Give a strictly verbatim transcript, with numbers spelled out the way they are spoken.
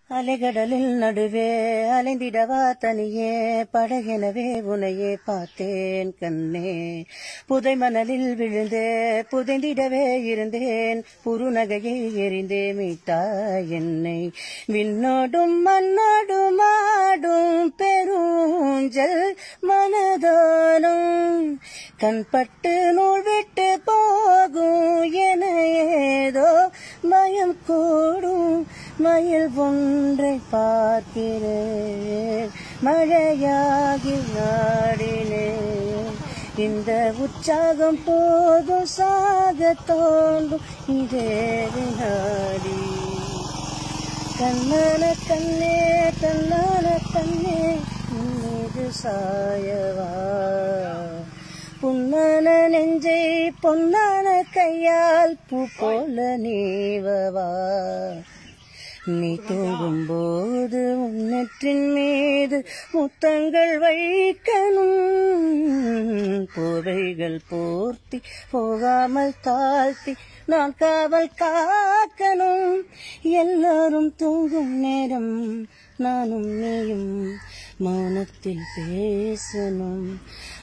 அலைகடலில் நடுவே அலைந்திடவா தனியே படகெனவே உனையே பார்த்தேன் கண்ணே. புதை மணலில் விழுந்தே புதைந்திடவே இருந்தேன் புருநகையை எறிந்தே மீட்டாய் என்னை. விண்ணோடும் மண்ணோடும் ஆடும் பெருஞ்சல் மனதோனும் கண்பட்டு நூல் விட்டு போகும் என ஏதோ பயம் கூடும். மயில் ஒன்றை பார்க்கிறேன் மழையாகி நாடினேன். இந்த உற்சாகம் போதும் சாக தோன்றும் இதே வினாடி. கண்ணான கண்ணே கண்ணான கண்ணே மீது சாயவா. புண்ணான நெஞ்சை பொன்னான கையால் பூ போல நீவவா. நீ தூங்கும்போது உன்னற்றின் மீது முத்தங்கள் வைக்கணும். போவைகள் போர்த்தி போகாமல் தாழ்த்தி நான் காவல் காக்கணும். எல்லாரும் தூங்கும் நேரம் நானும் நீயும் மௌனத்தில் பேசணும்.